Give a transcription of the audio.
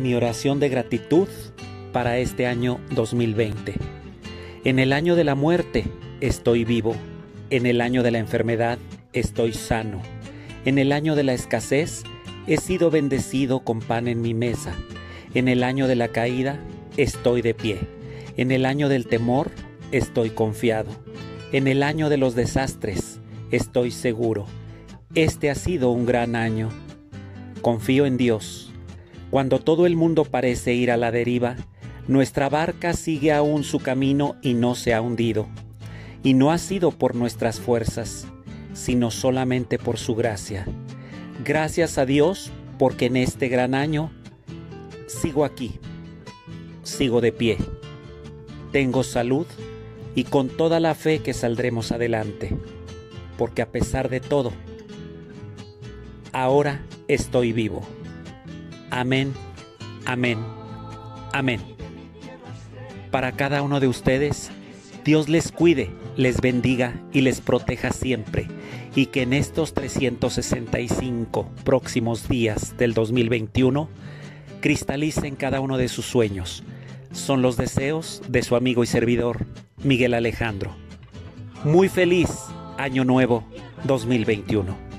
mi oración de gratitud para este año 2020. En el año de la muerte estoy vivo. En el año de la enfermedad estoy sano. En el año de la escasez he sido bendecido con pan en mi mesa. En el año de la caída estoy de pie. En el año del temor estoy confiado. En el año de los desastres estoy seguro. Este ha sido un gran año. Confío en Dios. Cuando todo el mundo parece ir a la deriva, nuestra barca sigue aún su camino y no se ha hundido. Y no ha sido por nuestras fuerzas, sino solamente por su gracia. Gracias a Dios, porque en este gran año sigo aquí, sigo de pie, tengo salud y con toda la fe que saldremos adelante, porque a pesar de todo, ahora estoy vivo. Amén, amén, amén. Para cada uno de ustedes, Dios les cuide, les bendiga y les proteja siempre, y que en estos 365 próximos días del 2021 cristalicen cada uno de sus sueños. Son los deseos de su amigo y servidor, Miguel Alejandro. Muy feliz Año Nuevo 2021.